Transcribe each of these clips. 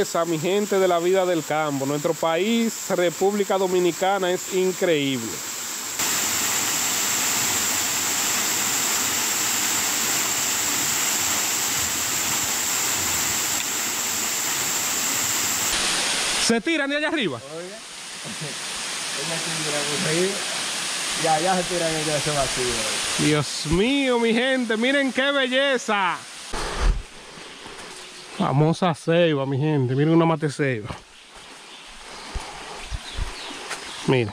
belleza, mi gente de la vida del campo. Nuestro país, República Dominicana, es increíble. ¿Se tiran de allá arriba? Oiga, y allá se tiran ellos ese vacío. Dios mío, mi gente, miren qué belleza. Famosa ceiba, mi gente, miren una mate ceiba. Miren.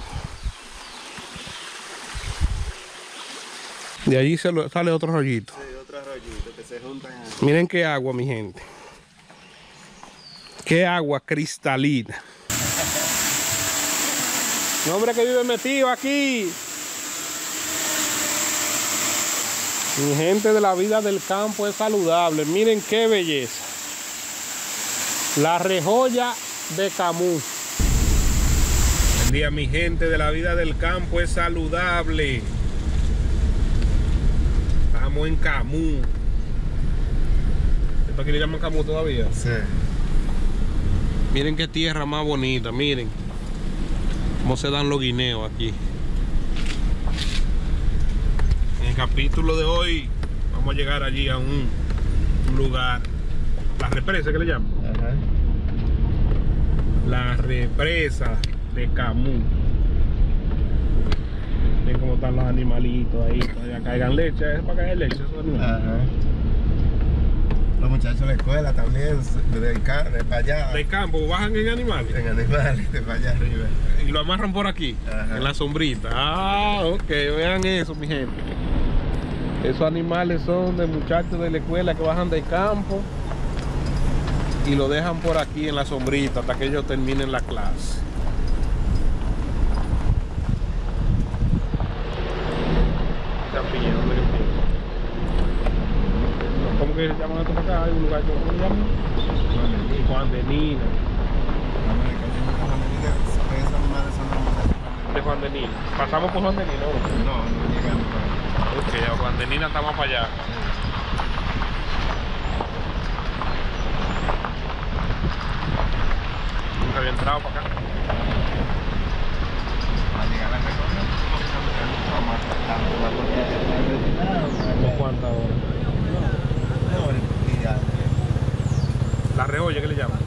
De allí sale otro rollito. Sí, otro rollito que se juntan. Miren qué agua, mi gente. Qué agua cristalina. Un hombre que vive metido aquí. Mi gente de la vida del campo es saludable. Miren qué belleza. La rejolla de Camus. Buen día, mi gente de la vida del campo es saludable. Estamos en Camus. ¿Esto aquí le llaman Camus todavía? Sí. Miren qué tierra más bonita, miren cómo se dan los guineos aquí. En el capítulo de hoy vamos a llegar allí a un lugar, la represa que le llaman. Ajá. La represa de Camus. Miren cómo están los animalitos ahí, para que caigan leche, es para caer leche esos animales. Ajá. Los muchachos de la escuela también, de para allá. De campo, bajan en animales. En animales, de para allá arriba. Y lo amarran por aquí, Ajá. en la sombrita. Ah, ok, vean eso, mi gente. Esos animales son de muchachos de la escuela que bajan del campo y lo dejan por aquí en la sombrita hasta que ellos terminen la clase. Champiñón, ¿dónde que empieza? ¿Cómo que se llaman esto para acá? Hay un lugar que se llama Juan de Nina. De Juan de Nina. Pasamos por Juan de Nina, ¿no? No llegamos para allá. Ok, a Juan de Nina estamos para allá. Nunca había entrado para acá. Al llegar a la ¿Cómo cuántas horas? La rejolla, ¿qué le llaman?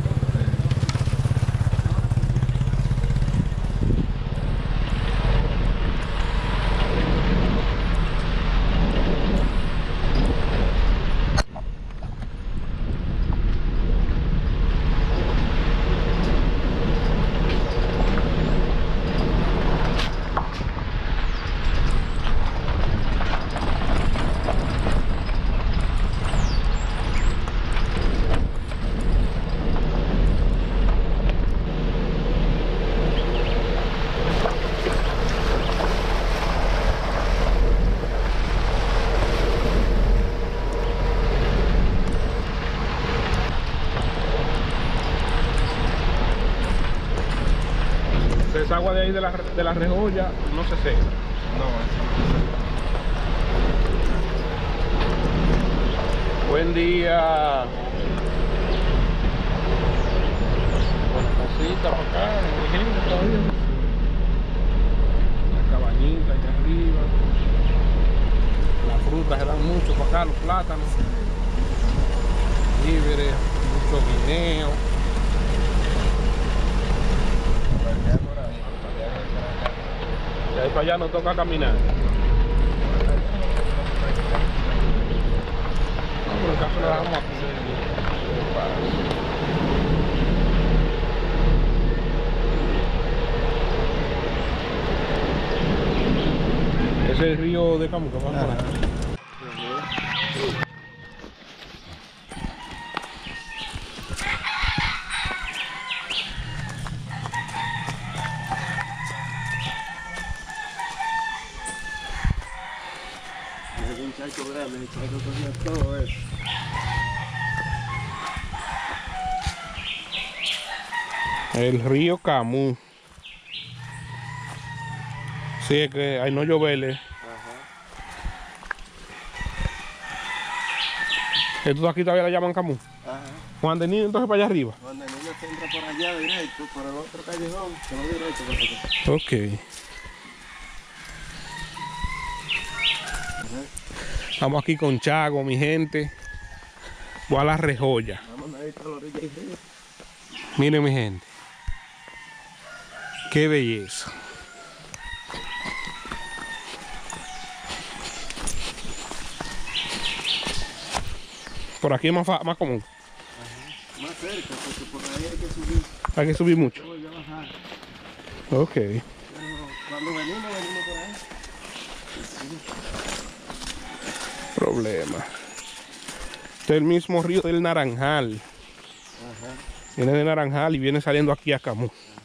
Esa agua de ahí de la rejolla no se seca. No, Buen día. Buena cosita para acá, mi gente todavía. La cabañita allá arriba. Las frutas se dan mucho para acá, los plátanos. Víveres, mucho guineo. De ahí para allá nos toca caminar. No, por el caso lo dejamos aquí. Ese es el río de Camus que vamos a ver. el muchacho grande, el muchacho cogía todo eso. El río Camus. Sí, es que hay no lloverle. Esto aquí todavía la llaman Camus. Ajá. Juan de Niño entonces para allá arriba. Juan de Niño se entra por allá directo, por el otro callejón, se va directo por acá. Ok. Estamos aquí con Chago, mi gente. Voy a la Rejoya. Vamos a ir a la orilla y río. Miren, mi gente. Qué belleza. Por aquí es más común. Ajá. Más cerca, porque por ahí hay que subir. Hay que subir mucho. Luego ya bajar. Ok. Pero cuando venimos por ahí. Problema. Este es el mismo río del Naranjal. Ajá. Viene de Naranjal y viene saliendo aquí a Camus.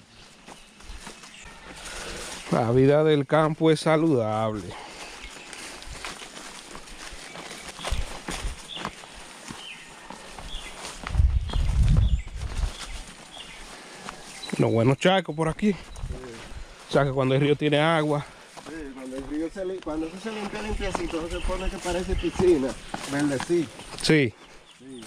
La vida del campo es saludable. Los buenos charcos por aquí. Sí. O sea que cuando el río tiene agua. Sí, cuando el río cuando eso se limpia así, todo se pone que parece piscina, verdecito. Sí. Sí.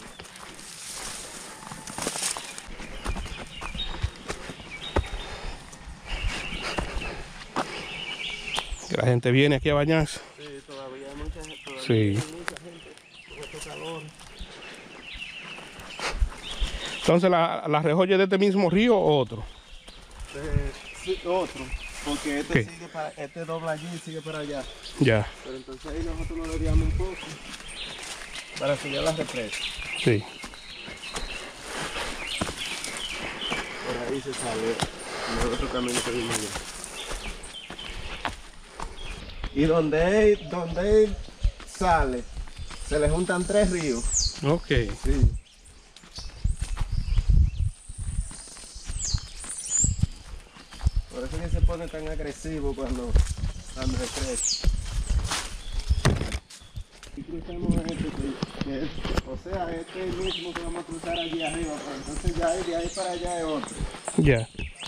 Que la gente viene aquí a bañarse. Sí, todavía hay mucha gente. Sí. Hay mucha gente con este calor. Entonces, ¿la Rejoya es de este mismo río o otro? Sí, otro. Porque ¿Qué? este dobla allí y sigue para allá. Ya. Pero entonces ahí nosotros nos desviamos un poco para subir a la represa. Sí. Por ahí se sale el otro camino que vimos allá. Y donde él sale, se le juntan 3 ríos. Ok. Sí. Por eso es que se pone tan agresivo cuando crece. Y cruzamos o sea, este es el mismo que vamos a cruzar allí arriba, pero entonces ya de ahí para allá es otro. Ya.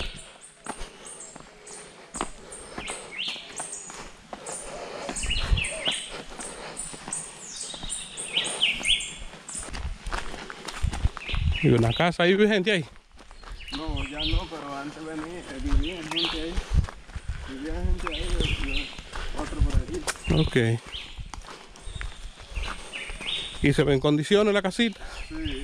¿Y una casa ahí vive gente ahí? No, ya no, pero antes vivía gente ahí. Vivía gente ahí y otro por allí. Ok. ¿Y se ve en condiciones la casita? Sí.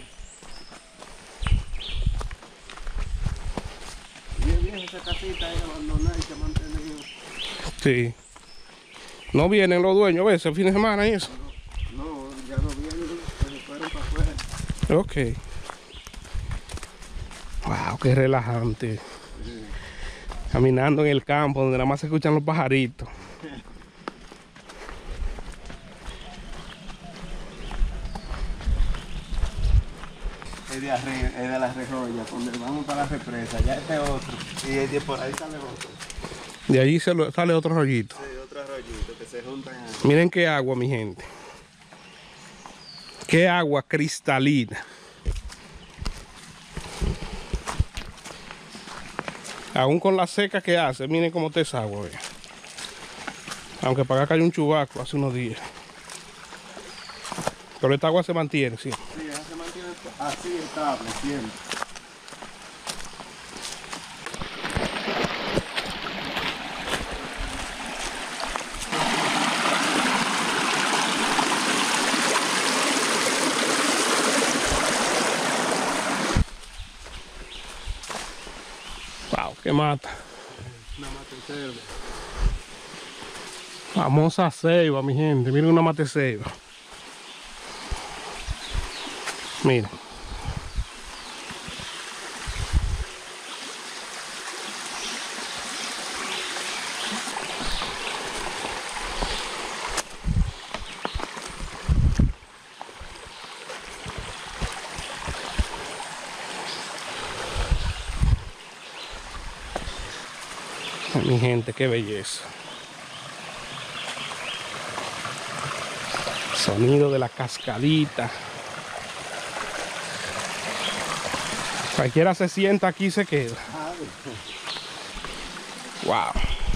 Y es vieja esa casita ahí abandonada y se ha mantenido. Sí. ¿No vienen los dueños a veces el fin de semana y eso? No, ya no vienen, se fueron para afuera. Ok. Wow, qué relajante. Sí. Caminando en el campo donde nada más se escuchan los pajaritos. Es de arriba, es de la Rejoya, donde vamos para la represa, ya este otro. Y de por ahí sale otro. De allí sale otro rollito. Sí, otro arroyito que se juntan ahí. Miren qué agua, mi gente. Qué agua cristalina. Aún con la seca que hace, miren cómo está esa agua. Vean. Aunque para acá cayó un chubaco hace unos días. Pero esta agua se mantiene, sí. Sí, ella se mantiene así estable siempre. Wow, qué mata. Una mata. Famosa ceiba, mi gente. Miren una mate ceiba. Miren. Mi gente, qué belleza. Sonido de la cascadita. Cualquiera se sienta aquí y se queda. Wow.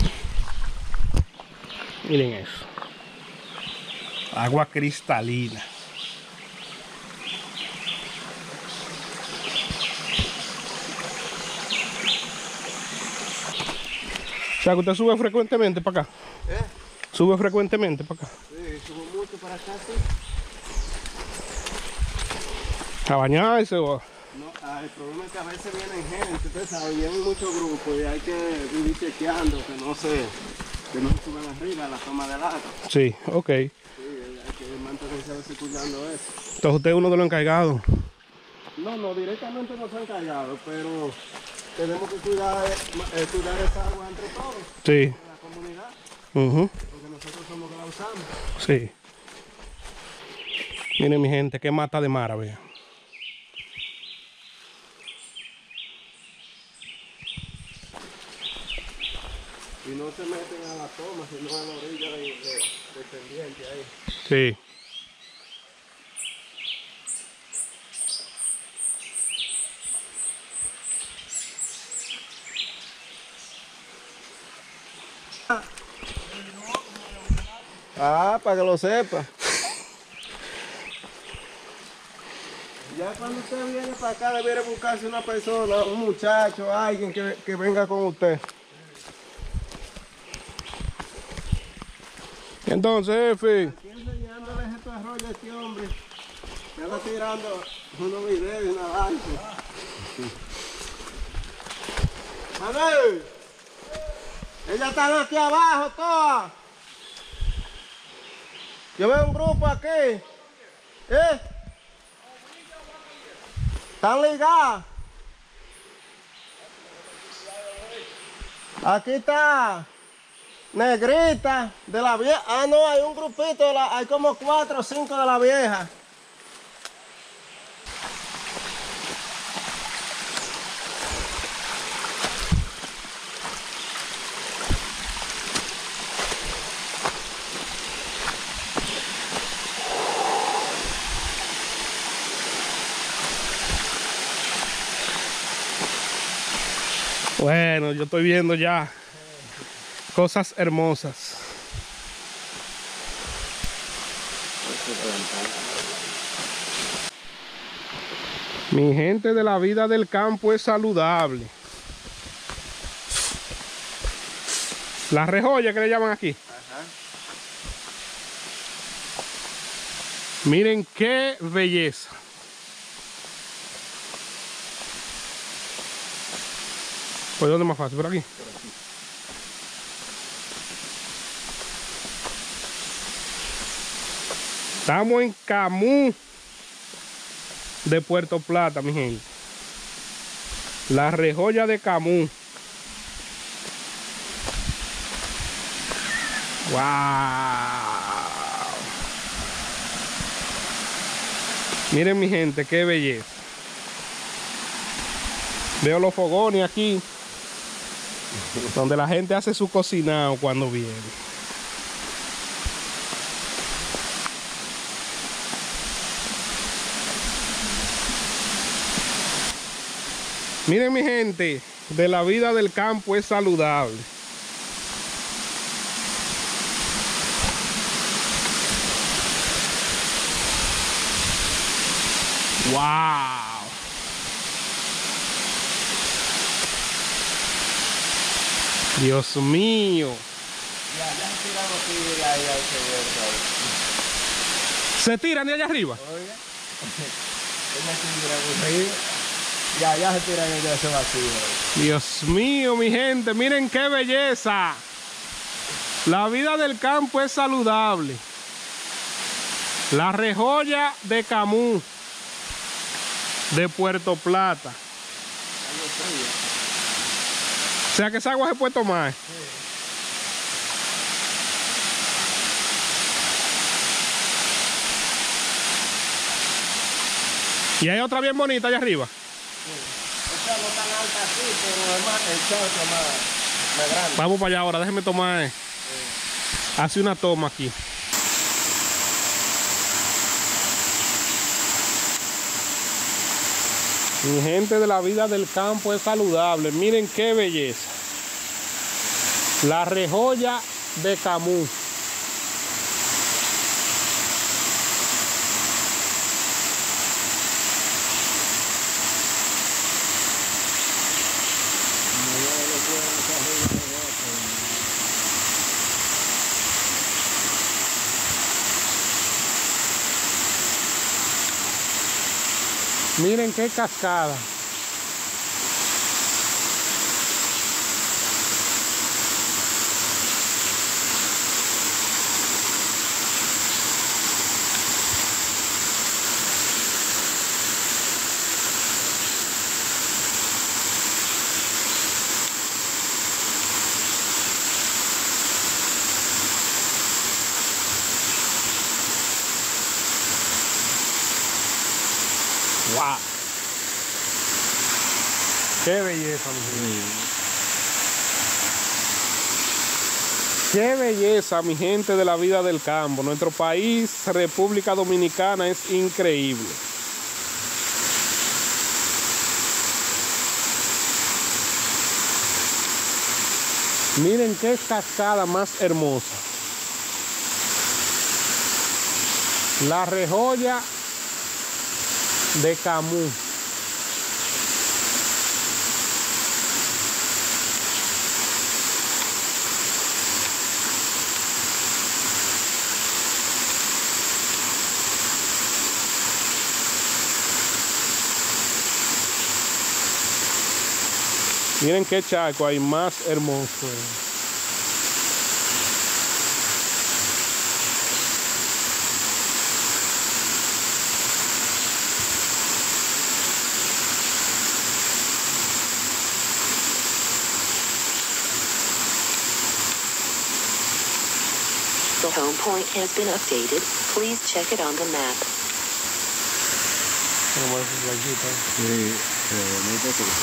Miren eso. Agua cristalina. O sea, que usted sube frecuentemente para acá. ¿Eh? Sube frecuentemente para acá. Sí, subo mucho para acá, sí. A bañarse o... No, el problema es que a veces vienen gente, usted sabe, vienen muchos grupos y hay que vivir chequeando que no se suban arriba a la toma del agua. Sí, ok. Sí, hay que mantenerse a veces cuidando eso. Entonces usted es uno de los encargados. No, directamente no se han encargado, pero tenemos que cuidar esa agua entre todos, Sí. en la comunidad, porque nosotros somos que la usamos. Sí. Miren mi gente, qué mata de mara, vea. Y no se meten a la toma, sino a la orilla de pendiente ahí. Sí. Para que lo sepa. Ya cuando usted viene para acá, debería buscarse una persona, un muchacho, alguien que venga con usted. Entonces, jefe. Aquí enseñándole estos arroyos a este hombre. Que anda tirando unos videos y una avance. Manuel, ellas están aquí abajo todas. Yo veo un grupo aquí. Están ligadas. Aquí está Negrita de la vieja. Ah, no, hay un grupito, hay como 4 o 5 de la vieja. Bueno, yo estoy viendo ya cosas hermosas. Mi gente, de la vida del campo es saludable. La rejoya que le llaman aquí. Ajá. Miren qué belleza. ¿Por dónde es más fácil? ¿Por aquí? Estamos en Camus de Puerto Plata, mi gente. La rejoya de Camus. ¡Wow! Miren mi gente, qué belleza. Veo los fogones aquí, donde la gente hace su cocinado cuando viene. Miren mi gente, de la vida del campo es saludable. ¡Wow! Dios mío. ¿Se tiran de allá arriba? Y allá se tiran de ese vacío. Dios mío, mi gente, miren qué belleza. La vida del campo es saludable. La rejoya de Camus de Puerto Plata. O sea que esa agua se puede tomar. Sí. Y hay otra bien bonita allá arriba. Sí. Esta no tan alta así, pero es más, el charco más grande. Vamos para allá ahora, déjeme tomar. Sí. Hace una toma aquí. Mi gente, de la vida del campo es saludable. Miren qué belleza. La rejoya de Camus. Miren qué cascada. ¡Wow! ¡Qué belleza, mi gente! ¡Qué belleza, mi gente de la vida del campo! Nuestro país, República Dominicana, es increíble. Miren qué cascada más hermosa. La Rejolla de Camus. Miren qué charco hay más hermoso. The home point has been updated. Please check it on the map. Sí, bonito, sí.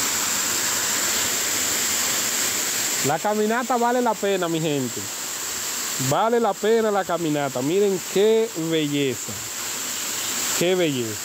La caminata vale la pena, mi gente. Vale la pena la caminata. Miren qué belleza. Qué belleza.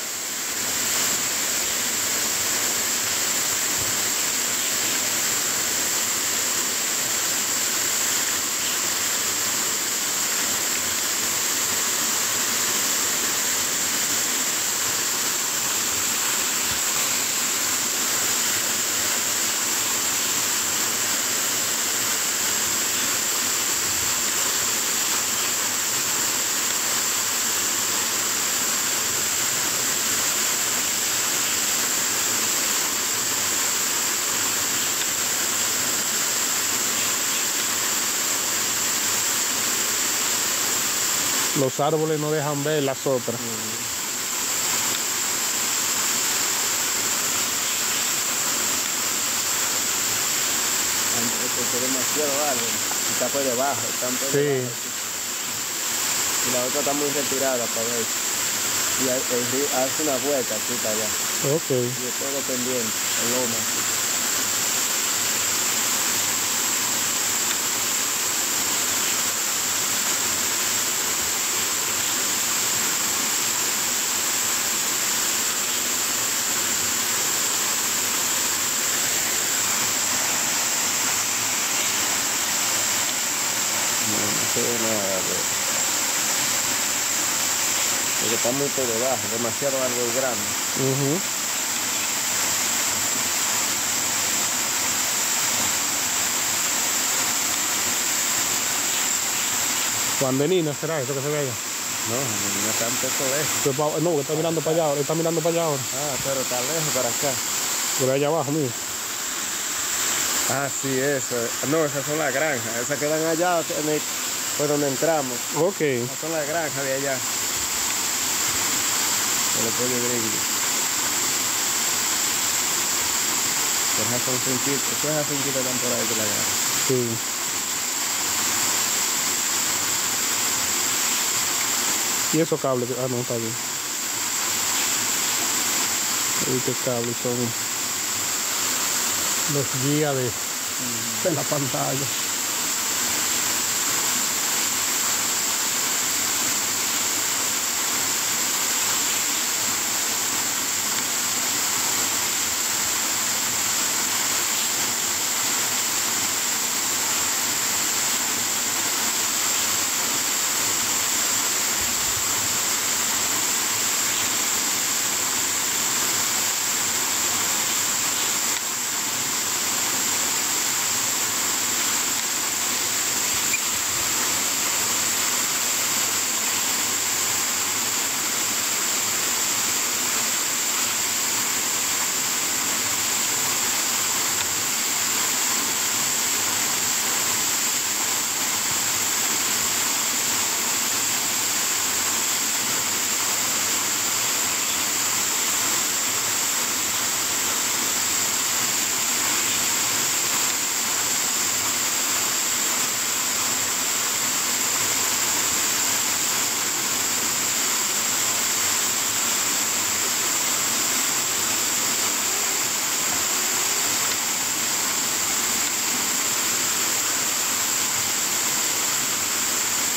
Los árboles no dejan ver las otras. Es demasiado árbol. Está por debajo. Sí. Y la otra está muy retirada para ver. Y el río hace una vuelta aquí para allá. Ok. Y es todo pendiente, el loma. No se ve nada, porque está muy por debajo, demasiado árbol grande. Juan de Nina, ¿será eso que se ve allá? No, no tanto eso es. No, que está mirando para allá ahora. Está mirando para allá ahora. Ah, pero está lejos para acá. Por allá abajo, mira. Ah, sí, eso. No, esas son las granjas. Esas quedan allá por donde entramos. Ok. Esas son las granjas de allá. De los pollos gringos. Esas son finquitas. Esas finquitas están por ahí de la granja. Sí. Y esos cables. Ah, no, está bien. Estos cables son los guías de la pantalla.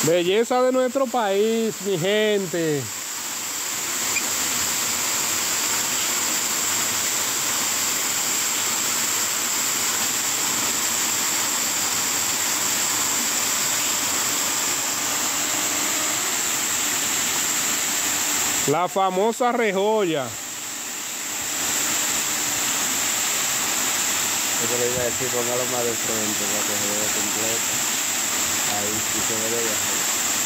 Belleza de nuestro país, mi gente. La famosa rejolla. Eso le iba a decir, póngalo más de frente para que se vea completo. Ahí sí se ve de abajo.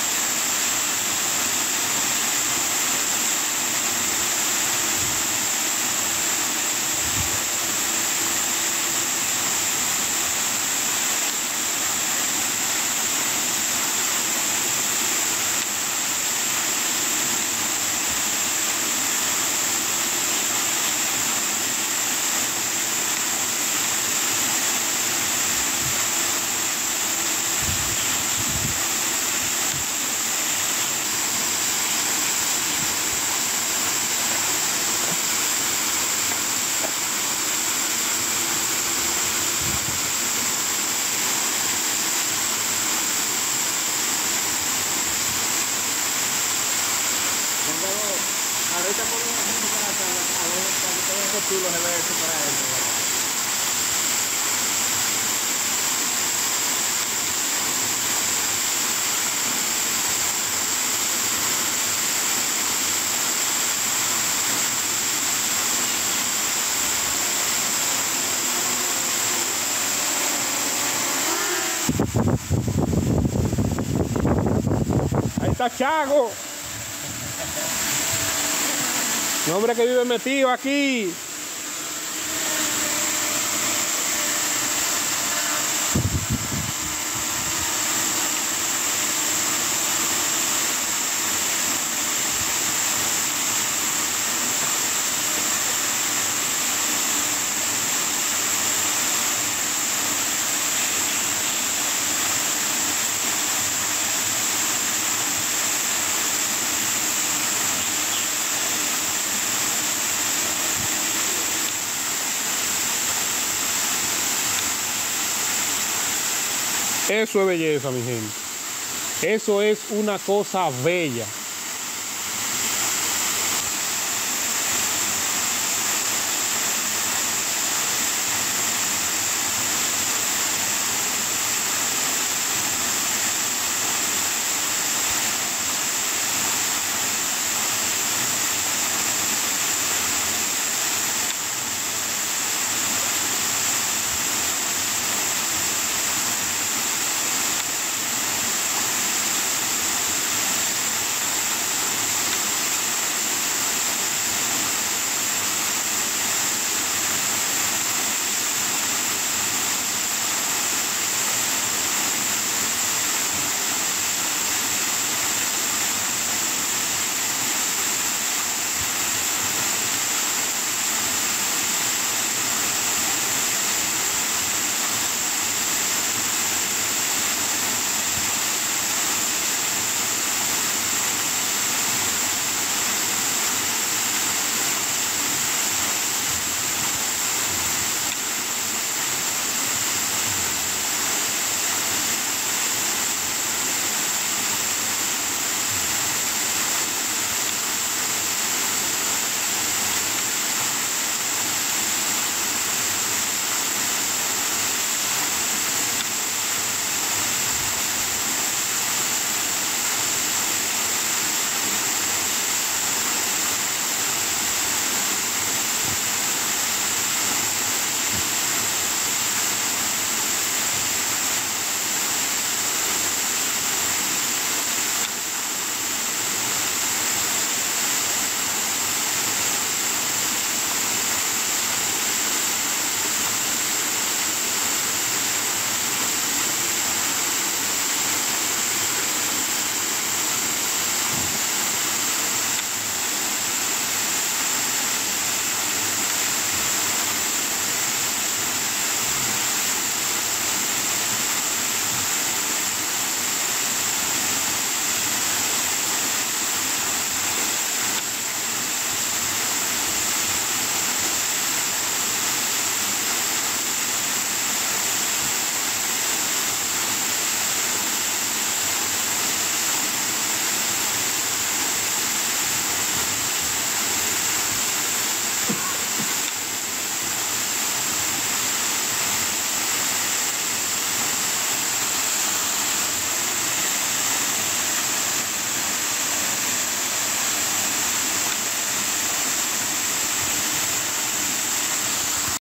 Ahorita pongo una gente para acá, a ver, cuando tenga esos chulos se ve eso para adentro. Ahí está Chago. Un hombre que vive metido aquí. Eso es belleza, mi gente. Eso es una cosa bella.